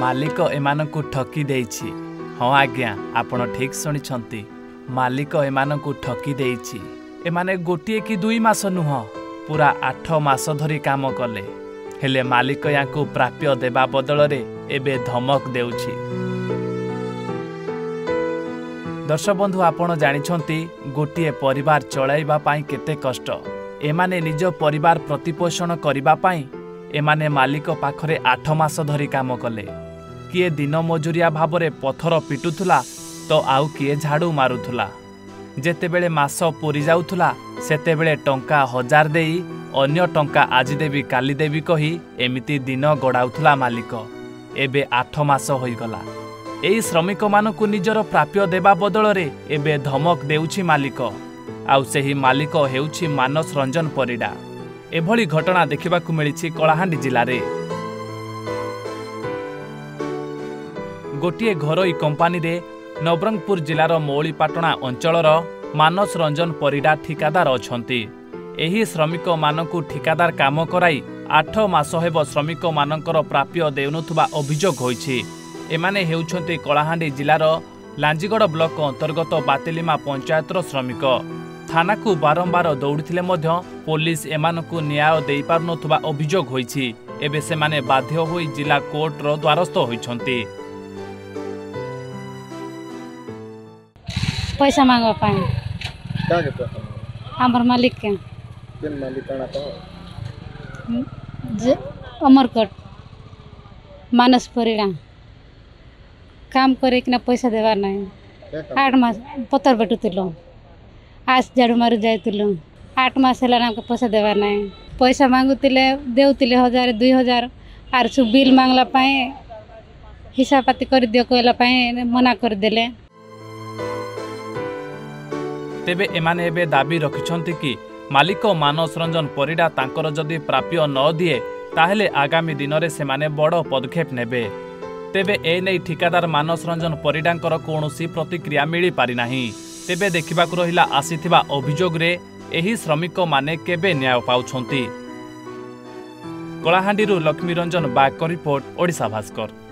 मालिक एमानकु ठकी देइछि। हाँ आज्ञा आपण ठीक शुणी मालिक एमानकु ठकी देइछि। एमाने गोटिए कि 2 मास नुह पूरा 8 मास धरी काम कले हेले मालिक याकु प्राप्य देबा बदलरे एबे धमक देउछि। दर्शक बंधु आपण जानिछंती गोटिए परिवार चलाइबा पाई केते कष्ट। एमाने निज परिवार प्रतिपोषण करिबा पाई एमाने मालिक पाखरे 8 मास धरी काम कले। किए दिन मजुरिया भावरे पथर पिटुथुला तो आउ किए झाड़ू मारुथुला। जेतेबेले मास पूरी जाउथुला सेतेबेले टंका 1000 देई अन्य टंका आज देवी काली देवी कही एमिति दिन गड़ाउथुला मालिक। एबे 8 मास होइगला। एई श्रमिक मानकु निजर प्राप्य देबा बदलरे एबे धमक देउछि मालिक। आउ सेही मालिक हेउछि मानस रंजन परिडा। एभली घटना देखिबाकु मिलिछि कलाहांडी जिल्ला रे। गोटिए घरोई कंपानी रे नवरंगपुर जिलार मौलीपाटଣା अंचलर मानस रंजन परिडा ठिकादार अछंती। एही श्रमिक मानकु ठिकादार काम कराई 8 मास हेब श्रमिक मानकर प्राप्य देउनुथुबा अभियोग होईछि। एमाने हेउछंती कलाहांडी जिलार लांजीगड़ ब्लॉक अंतर्गत बातेलिमा पंचायतर श्रमिक। थाना को बारंबार दौड़िथिले मध्य पुलिस एमानकु न्याय देई पारुनथुबा अभियोग होईछि। एबे सेमाने बाध्य होई जिला कोर्ट रो द्वारस्थ होईछंती। पैसा मांगवा पाए का के पैसा हमर मालिक के केन मालिक काना तो जे अमरकट मानस परिडा काम करे कि ना पैसा देवार नहीं। 8 मास पतर बेटुतिलो आज झाड़ू मारू जाइतिलो 8 मास हेला हमके पैसा देवार नहीं। पैसा मांगुतिले देउतिले 1000 2000 आर सु बिल मांगला पाए हिसाब पाती कर दियो कहला पाए मना कर देले। तेबे एमाने एबे दाबी रखिछंती कि मालिक मानस रंजन परिडा तांकर जदि प्राप्य न दिए ताहेले आगामी दिन रे सेमाने बड़ पदक्षेप नेबे। तेबे ए नै ठिकादार मानस रंजन परिडांकर कोनोसी प्रतिक्रिया मिली पारि नाही। तेबे देखिबाकु रहिला आसीथिबा अभियोग रे एही श्रमिक माने केबे न्याय पाउछंती। कलाहांडीरू लक्ष्मी रंजन बाग रिपोर्ट ओडिशा भास्कर।